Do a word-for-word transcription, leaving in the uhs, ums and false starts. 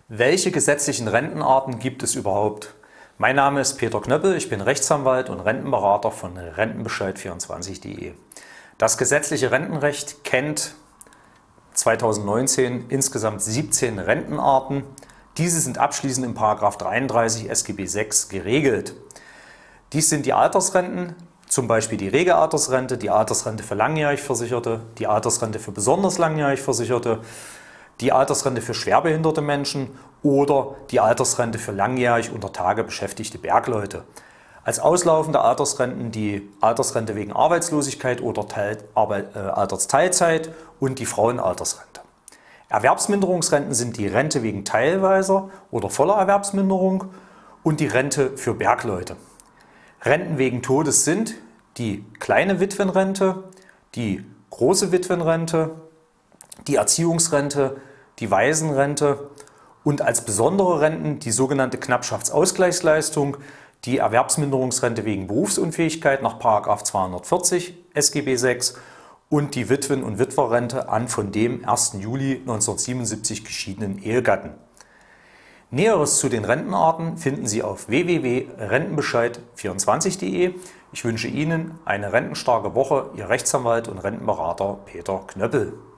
Welche gesetzlichen Rentenarten gibt es überhaupt? Mein Name ist Peter Knöppel, ich bin Rechtsanwalt und Rentenberater von Rentenbescheid vierundzwanzig punkt de. Das gesetzliche Rentenrecht kennt zweitausendneunzehn insgesamt siebzehn Rentenarten. Diese sind abschließend in Paragraph dreiunddreißig S G B sechs geregelt. Dies sind die Altersrenten, zum Beispiel die Regelaltersrente, die Altersrente für langjährig Versicherte, die Altersrente für besonders langjährig Versicherte, die Altersrente für schwerbehinderte Menschen oder die Altersrente für langjährig unter Tage beschäftigte Bergleute. Als auslaufende Altersrenten die Altersrente wegen Arbeitslosigkeit oder Teil, Arbeit, äh, Altersteilzeit und die Frauenaltersrente. Erwerbsminderungsrenten sind die Rente wegen teilweiser oder voller Erwerbsminderung und die Rente für Bergleute. Renten wegen Todes sind die kleine Witwenrente, die große Witwenrente, die Erziehungsrente, die Waisenrente und als besondere Renten die sogenannte Knappschaftsausgleichsleistung, die Erwerbsminderungsrente wegen Berufsunfähigkeit nach Paragraph zweihundertvierzig S G B sechs und die Witwen- und Witwerrente an von dem ersten Juli neunzehnhundertsiebenundsiebzig geschiedenen Ehegatten. Näheres zu den Rentenarten finden Sie auf w w w punkt rentenbescheid vierundzwanzig punkt de. Ich wünsche Ihnen eine rentenstarke Woche, Ihr Rechtsanwalt und Rentenberater Peter Knöppel.